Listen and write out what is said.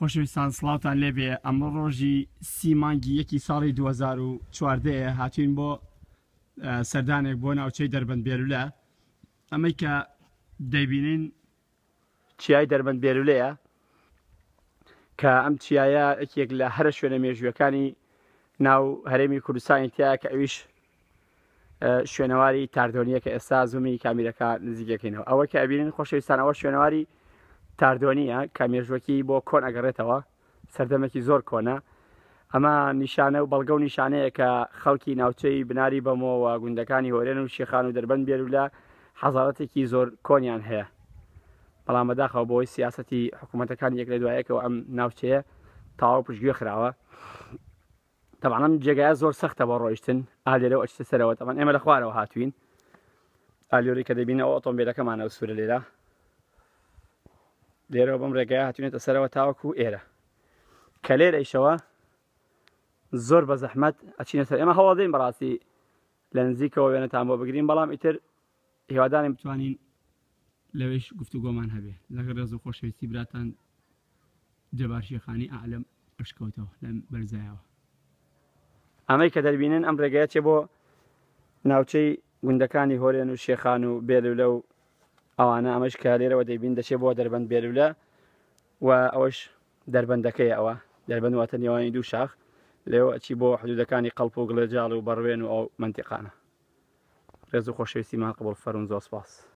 خۆشەویستان سڵاوتان لێبێ ئەمڕۆ ڕۆژی 30 مانگی 1 ساڵی 2014 هاتوین بۆ سەردانێک بۆ ناوچەی دەربەند بێرولە. ئەمەی کە دەیبینین چیای دەربەند بێرولەیە کە ئەم چیایە یەکێک لە هەرە شوێنە مێژوویەکانی ناو هەرێمی کوردستانی تایە کە ئەویش شوێنەواری تاردۆنیە کە ئێستا زوومی کامیرەکە نزیکەکەینەوە. ئەوە کە ئەبینین خۆشەویستان ئەوە شوێنەواری تاردۆنیە کە مێژووەکی بۆ کۆن ئەگەڕێتەوە، سەردەمێکی زۆر کۆنە. ئەمە نیشانە و بەڵگە و نیشانەیە کە خەڵکی ناوچەی بناری بەمەوە گوندەکانی هۆرێن و شێخان و دەربەند بێرولە حەزارەتێکی زۆر کۆنیان هەیە، بەڵام بەداخەوە بۆی سیاسەتی حکوومەتەکانی یەک لە دوایەکەوە ئەم ناوچەیە تەواو پشتگوێ خراوە. تەبعاً ئەم جێگایە زۆر سەختە بۆ ڕۆیشتن، ئالێرە و ئەچتە سەرەوە. تەبعاً ئێمە لە خوارەوە هاتوین، ئالێری کە دەبینە ئەو ئۆتۆمبیلەکەمانە و سوورە لێرەوە بەم ڕێگایە هاتوونێتە سەرەوە تاوەکو ئێرە کە لێرە ئیشەوە زۆر بە زەحمەت ئەچینە سەر. ئێمە هەواڵ دەین بەڕاستی لە نزیکەوە وێنەتان بۆ بگرین، بەڵام ئیتر هیوادارین بتوانین لەوێش گفتوگۆمان هەبێ لەگەڵ ڕێز و خۆشەویستی براتان جەبار شێخانی ئاعلەم ئەشکەوتەوە لەم بەرزایەوە. ئەمەی کە دەبینن ئەم ڕێگایە چێ بۆ ناوچەی گوندەکانی هۆرێن و شێخان و بێرولە و ئەوانە. ئەمەش کە لێرەوە دەبین دەچێت بۆ دەربەند بێرولە و ئەوەش دەربەندەکەیە. ئەوە دەربەند واتە نێوانی دوو شاخ، لێوە ئەچی بۆ حدودەکانی قەڵپ و گڵێجاڵ و بەڕوێن و ئەو منتیقانە. ڕێز و خۆشەویستیمان قبوڵ فەرموون، زۆر سوپاس.